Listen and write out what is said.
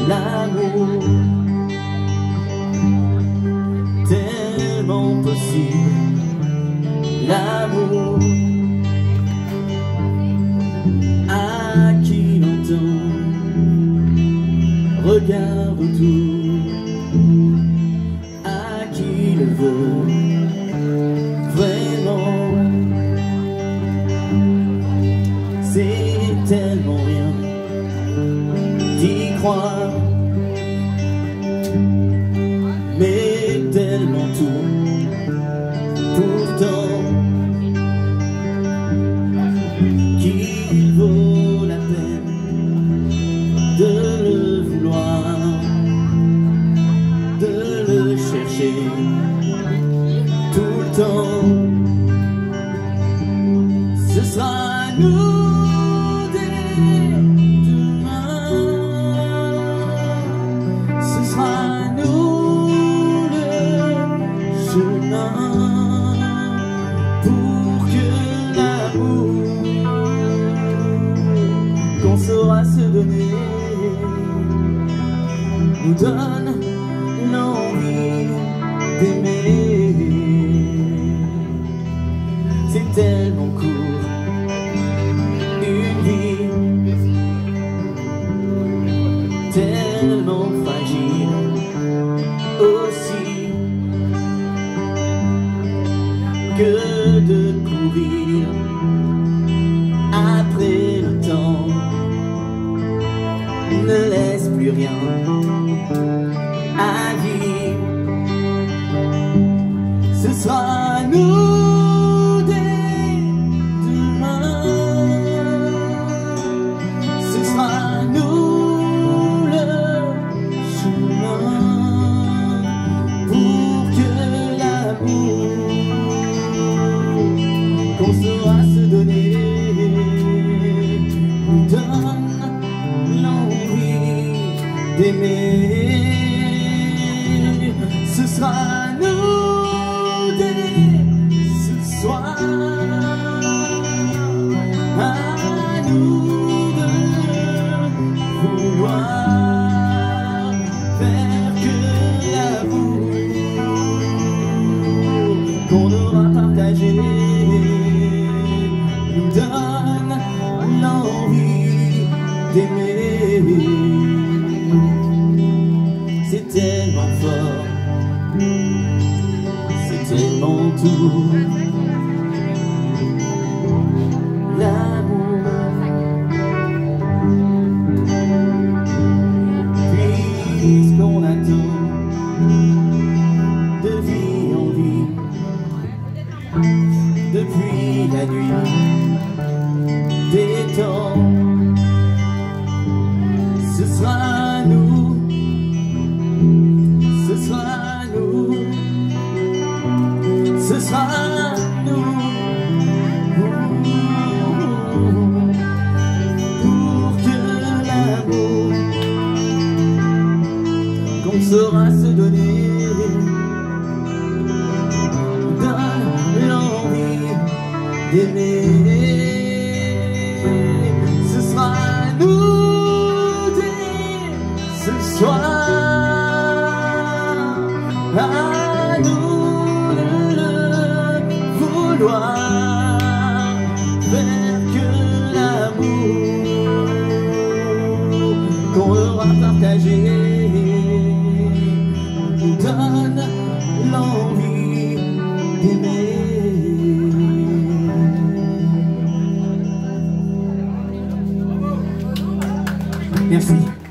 L'amour tellement possible, l'amour à qui l'entend regarde autour, à qui le veut vraiment. C'est tellement rien d'y croire, mais tellement tout pourtant qu'il vaut la peine de le vouloir, de le chercher tout le temps. Ce sera nous dès demain, ce sera nous le chemin pour que l'amour qu'on saura se donner nous donne l'envie d'aimer. C'est tellement court, une vie tellement fragile aussi, que de courir après le temps ne laisse plus rien à vivre. Ce sera nous dès demain, ce sera nous le chemin pour que l'amour qu'on saura se donner nous donne l'envie d'aimer. Ce sera nous dès ce soir, à nous de vouloir faire que l'amour qu'on aura partagé nous donne l'envie d'aimer. C'est tellement fort, c'est tellement tout, l'amour. Puisqu'on attend de vie en vie depuis la nuit des temps, ce sera nous, ce sera nous, ce sera nous, pour que l'amour qu'on saura se donner donne l'envie d'aimer. Ce sera nous dès ce soir, à nous de le vouloir faire que l'amour qu'on aura partagé nous donne l'envie d'aimer. Merci.